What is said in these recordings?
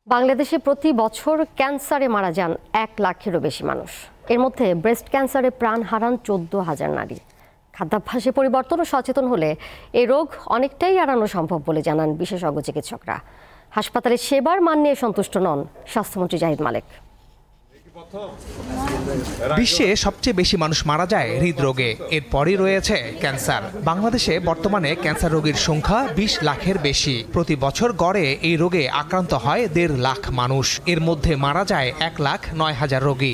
বাংলাদেশে প্রতি বছর ক্যান্সারে মারা যান 1 লাখেরও বেশি মানুষ। এর মধ্যে ব্রেস্ট ক্যান্সারে প্রাণ হারান 14,000 নারী। খাদ্যাভ্যাসে পরিবর্তন ও সচেতন হলে এই রোগ অনেকটাই এড়ানো সম্ভব বলে জানান বিশেষজ্ঞ চিকিৎসকরা। হাসপাতালে সেবার মান নিয়ে সন্তুষ্ট নন স্বাস্থ্যমন্ত্রী জাহিদ মালেক। বিশ্বে সবচেয়ে বেশি মানুষ মারা যায় হৃদরোগে, এরপরই রয়েছে ক্যান্সার। বাংলাদেশে বর্তমানে ক্যান্সার রোগীর সংখ্যা 20 লাখের বেশি। প্রতি বছর গড়ে এই রোগে আক্রান্ত হয় 1.5 লাখ মানুষ। এর মধ্যে মারা যায় 1,09,000 রোগী।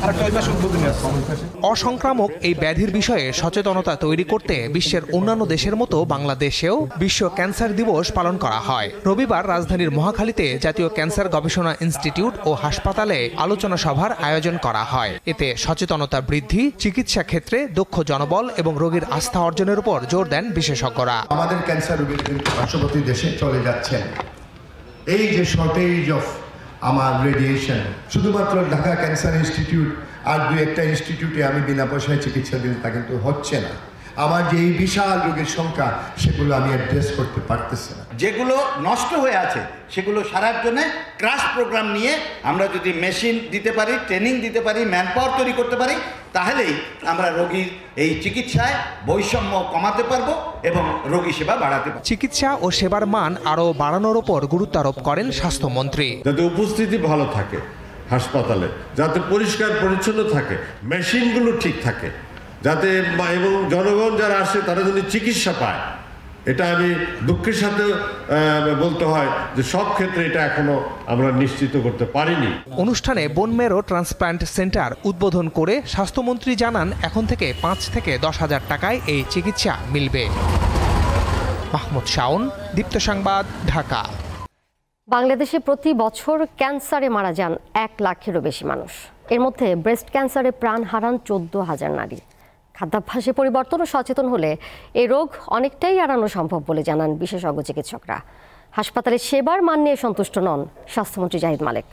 অসংক্রামক এই ব্যাধির বিষয়ে সচেতনতা তৈরি করতে বিশ্বের অন্যান্য দেশের মতো বাংলাদেশেও বিশ্ব ক্যান্সার দিবস পালন করা হয়। রবিবার রাজধানীর মহাখালীতে জাতীয় ক্যান্সার গবেষণা ইনস্টিটিউট ও হাসপাতালে আলোচনা সভার আয়োজন করা হয়। এতে সচেতনতা বৃদ্ধি, চিকিৎসা ক্ষেত্রে দক্ষ জনবল এবং রোগীর আস্থা অর্জনের উপর জোর দেন বিশেষজ্ঞরা। আমাদের ক্যান্সার রোগীর পার্শ্ববর্তী দেশে চলে যাচ্ছেন। এই যে শর্টেজ অফ আমার রেডিয়েশন, শুধুমাত্র ঢাকা ক্যান্সার ইনস্টিটিউট আর 2-1টা ইনস্টিটিউটে আমি বিনা পয়সায় চিকিৎসা দিই, তা কিন্তু হচ্ছে না। আমার যে এই বিশাল রোগের সংখ্যা, সেগুলো আমি অ্যাড্রেস করতে পারতেছি না। যেগুলো নষ্ট হয়ে আছে সেগুলো সারার জন্য ক্রাশ প্রোগ্রাম নিয়ে আমরা যদি মেশিন দিতে পারি, ট্রেনিং দিতে পারি, ম্যান পাওয়ার তৈরি করতে পারি, তাহলেই আমরা রোগীর এই চিকিৎসায় বৈষম্য কমাতে পারবো এবং রোগী সেবা বাড়াতে পারবো। চিকিৎসা ও সেবার মান আরও বাড়ানোর উপর গুরুত্ব আরোপ করেন স্বাস্থ্যমন্ত্রী। যাতে উপস্থিতি ভালো থাকে হাসপাতালে, যাতে পরিষ্কার পরিচ্ছন্ন থাকে, মেশিনগুলো ঠিক থাকে, যাতে এবং জনগণ যারা আসে তারা যদি চিকিৎসা পায়। এটা আমি দুঃখের সাথে বলতে হয় যে সব ক্ষেত্রে এটা এখনো আমরা নিশ্চিত করতে পারিনি। অনুষ্ঠানে বোন ম্যারো ট্রান্সপ্লান্ট সেন্টার উদ্বোধন করে স্বাস্থ্যমন্ত্রী জানান, এখন থেকে 5 থেকে 10,000 টাকায় এই চিকিৎসা মিলবে। মাহমুদ শাওন, দীপ্ত সংবাদ, ঢাকা। বাংলাদেশে প্রতি বছর ক্যান্সারে মারা যান 1 লাখেরও বেশি মানুষ। এর মধ্যে ব্রেস্ট ক্যান্সারে প্রাণ হারান 14,000 নারী। খাদ্যাভ্যাসে পরিবর্তন ও সচেতন হলে এই রোগ অনেকটাই এড়ানো সম্ভব বলে জানান বিশেষজ্ঞ চিকিৎসকরা। হাসপাতালে সেবার মান নিয়ে সন্তুষ্ট নন স্বাস্থ্যমন্ত্রী জাহিদ মালেক।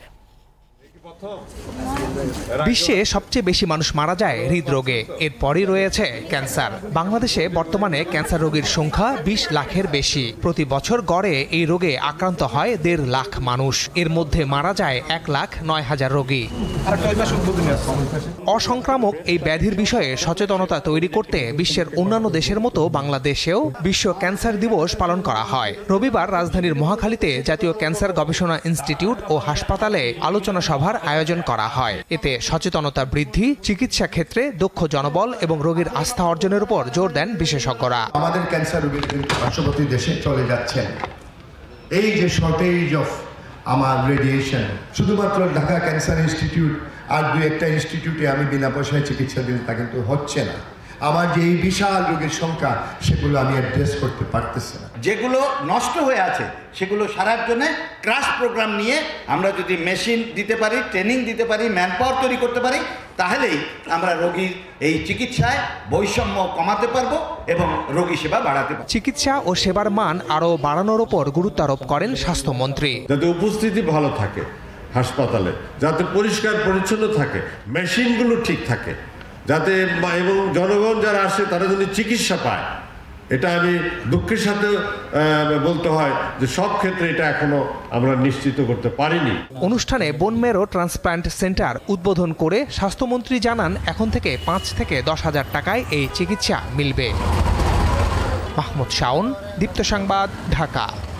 বিশ্বে সবচেয়ে বেশি মানুষ মারা যায় হৃদরোগে, এরপরই রয়েছে ক্যান্সার। বাংলাদেশে বর্তমানে ক্যান্সার রোগীর সংখ্যা 20 লাখের বেশি। প্রতি বছর গড়ে এই রোগে আক্রান্ত হয় 1.5 লাখ মানুষ। এর মধ্যে মারা যায় 1,09,000 রোগী। অসংক্রামক এই ব্যাধির বিষয়ে সচেতনতা তৈরি করতে বিশ্বের অন্যান্য দেশের মতো বাংলাদেশেও বিশ্ব ক্যান্সার দিবস পালন করা হয়। রবিবার রাজধানীর মহাখালীতে জাতীয় ক্যান্সার গবেষণা ইনস্টিটিউট ও হাসপাতালে আলোচনা সভার আয়োজন করা হয়। এতে সচেতনতা বৃদ্ধি, চিকিৎসা ক্ষেত্রে দক্ষ জনবল এবং রোগীর আস্থা অর্জনের উপর জোর দেন বিশেষজ্ঞরা। আমাদের ক্যান্সার রোগীর পার্শ্ববর্তী দেশে চলে যাচ্ছেন। এই যে শর্টেজ অফ আমার রেডিয়েশন, শুধুমাত্র ঢাকা ক্যান্সার ইনস্টিটিউট আর 2-1টা ইনস্টিটিউটে আমি বিনা পয়সায় চিকিৎসা দিই, তা কিন্তু হচ্ছে না। আমার যে এই বিশাল রোগের সংখ্যা, সেগুলো আমি অ্যাড্রেস করতে পারতেছি না। যেগুলো নষ্ট হয়ে আছে সেগুলো সারার জন্য ক্রাশ প্রোগ্রাম নিয়ে আমরা যদি মেশিন দিতে পারি, ট্রেনিং দিতে পারি, ম্যান পাওয়ার তৈরি করতে পারি, তাহলেই আমরা রোগীর এই চিকিৎসায় বৈষম্য কমাতে পারবো এবং রোগী সেবা বাড়াতে পারবো। চিকিৎসা ও সেবার মান আরও বাড়ানোর উপর গুরুত্ব আরোপ করেন স্বাস্থ্যমন্ত্রী। যাতে উপস্থিতি ভালো থাকে হাসপাতালে, যাতে পরিষ্কার পরিচ্ছন্ন থাকে, মেশিনগুলো ঠিক থাকে, যাতে এবং জনগণ যারা আসে তারা যদি চিকিৎসা পায়। এটা আমি দুঃখের সাথে বলতে হয় যে সব ক্ষেত্রে এটা এখনো আমরা নিশ্চিত করতে পারিনি। অনুষ্ঠানে বোন ম্যারো ট্রান্সপ্লান্ট সেন্টার উদ্বোধন করে স্বাস্থ্যমন্ত্রী জানান, এখন থেকে 5 থেকে 10,000 টাকায় এই চিকিৎসা মিলবে। মাহমুদ শাওন, দীপ্ত সংবাদ, ঢাকা।